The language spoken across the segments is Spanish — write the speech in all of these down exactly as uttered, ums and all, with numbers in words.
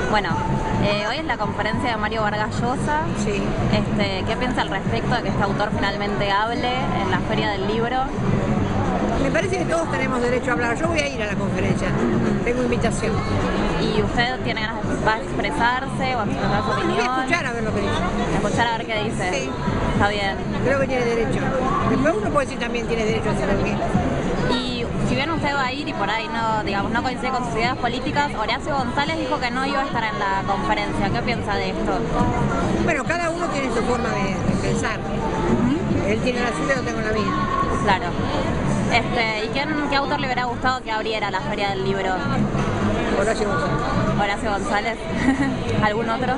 Bueno, eh, hoy es la conferencia de Mario Vargas Llosa. Sí. Este, ¿qué piensa al respecto de que este autor finalmente hable en la Feria del Libro? Me parece que todos tenemos derecho a hablar. Yo voy a ir a la conferencia, tengo invitación. ¿Y usted tiene ganas de va a expresarse o a expresar su opinión? Voy a escuchar a ver lo que dice. Escuchar a ver qué dice. Sí. Está bien. Creo que tiene derecho. Después uno puede decir también tiene derecho a hacer lo que... Y si bien usted va a ir y por ahí no, digamos, no coincide con sus ideas políticas, Horacio González dijo que no iba a estar en la conferencia. ¿Qué piensa de esto? Bueno, cada uno tiene su forma de, de pensar. Uh-huh. Él tiene la suya, yo tengo la mía. Claro. Este, ¿y quién, qué autor le hubiera gustado que abriera la Feria del Libro? Horacio González. Horacio González. ¿Algún otro?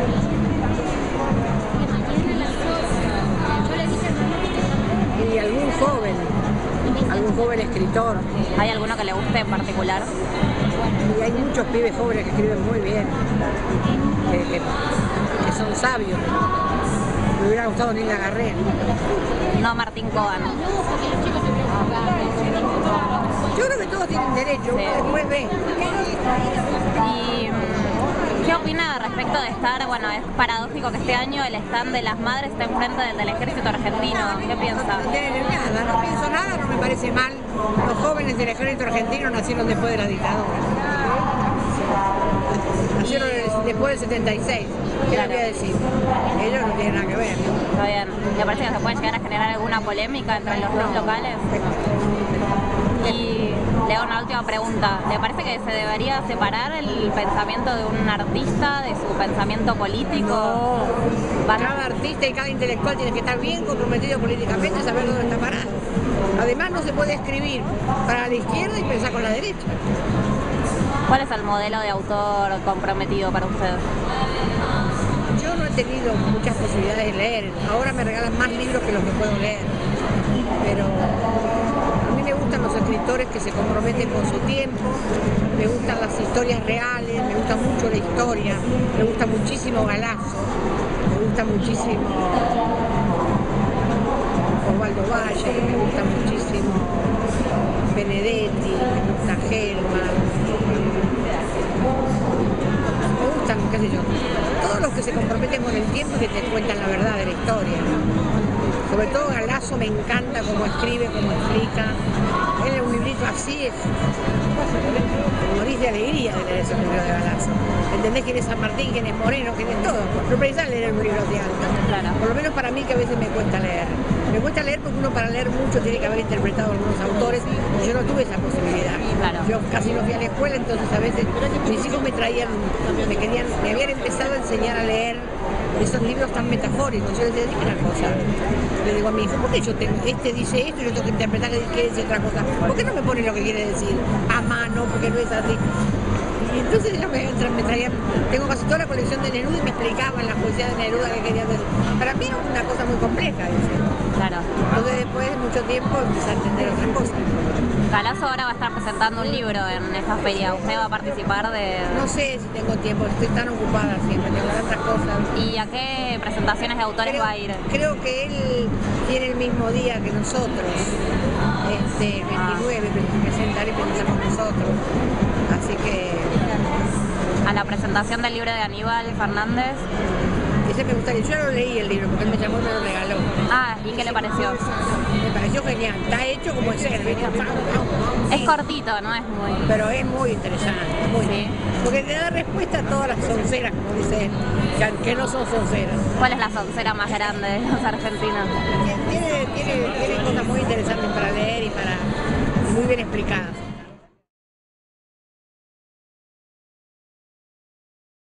Y algún joven, algún joven escritor. ¿Hay alguno que le guste en particular? Y hay muchos pibes jóvenes que escriben muy bien, que, que, que son sabios. Me hubiera gustado Nilda Garré. No Martín Coban. Yo creo que todos tienen derecho, sí. Uno después ve. ¿Y qué opina respecto de estar, bueno, es paradójico que este año el stand de las madres está enfrente del del ejército argentino? ¿Qué piensa? No, nada, no pienso nada, no me parece mal. Los jóvenes del ejército argentino nacieron después de la dictadura. Nacieron y... después del setenta y seis. ¿Qué claro. le voy a decir? Ellos no tienen nada que ver. Está bien. ¿Le parece que se puede llegar a generar alguna polémica entre los dos locales? Y le hago una última pregunta. ¿Le parece que se debería separar el pensamiento de un artista de su pensamiento político? No. Cada artista y cada intelectual tiene que estar bien comprometido políticamente, saber dónde está parado. Además, no se puede escribir para la izquierda y pensar con la derecha. ¿Cuál es el modelo de autor comprometido para usted? Yo no he tenido muchas posibilidades de leer. Ahora me regalan más libros que los que puedo leer. Pero a mí me gustan los escritores que se comprometen con su tiempo, me gustan las historias reales, me gusta mucho la historia, me gusta muchísimo Galazo, me gusta muchísimo Osvaldo Valle, me gusta muchísimo Benedetti, me gusta Gelman. Me gustan, qué sé yo, todos los que se comprometen con el tiempo y que te cuentan la verdad de la historia. Sobre todo Galazo me encanta cómo escribe, cómo explica. Él es un librito así, es... morís de alegría de leer ese libro de Galazo. Entendés quién es San Martín, quién es Moreno, quién es todo. No precisás leer un libro de alto. Claro. Por lo menos para mí que a veces me cuesta leer. Me cuesta leer porque uno para leer mucho tiene que haber interpretado a algunos autores y yo no tuve esa posibilidad. Claro. Yo casi no fui a la escuela, entonces a veces mis hijos me traían, me querían, me habían empezado a enseñar a leer esos libros tan metafóricos. Yo les decía una cosa, le digo a mi hijo, ¿por qué yo tengo, este dice esto y yo tengo que interpretar que quiere decir otra cosa? ¿Por qué no me pone lo que quiere decir a mano? Porque no es así. Y entonces ellos me, me traían, tengo casi toda la colección de Neruda y me explicaban la poesía de Neruda que quería decir. Para mí era una cosa muy compleja, dice. Claro. Entonces después de mucho tiempo empecé a entender otras cosas. Galazo ahora va a estar presentando un libro en esta feria. ¿Usted va a participar de...? No sé si tengo tiempo, estoy tan ocupada siempre, tengo tantas cosas. ¿Y a qué presentaciones de autores creo, va a ir? Creo que él tiene el mismo día que nosotros, este, el veintinueve, ah. presentar y pensar con nosotros. Así que... ¿A la presentación del libro de Aníbal Fernández? Ese me gustaría, yo lo leí el libro porque él me llamó y me lo regaló. Ah, ¿y qué le pareció? Me pareció genial, está hecho como es ser, es cortito, no es muy... Pero es muy interesante, muy sí. Porque te da respuesta a todas las sonceras, como dice él, que, que no son sonceras. ¿Cuál es la soncera más grande de los argentinos? Tiene, tiene, tiene cosas muy interesantes para leer y para muy bien explicadas.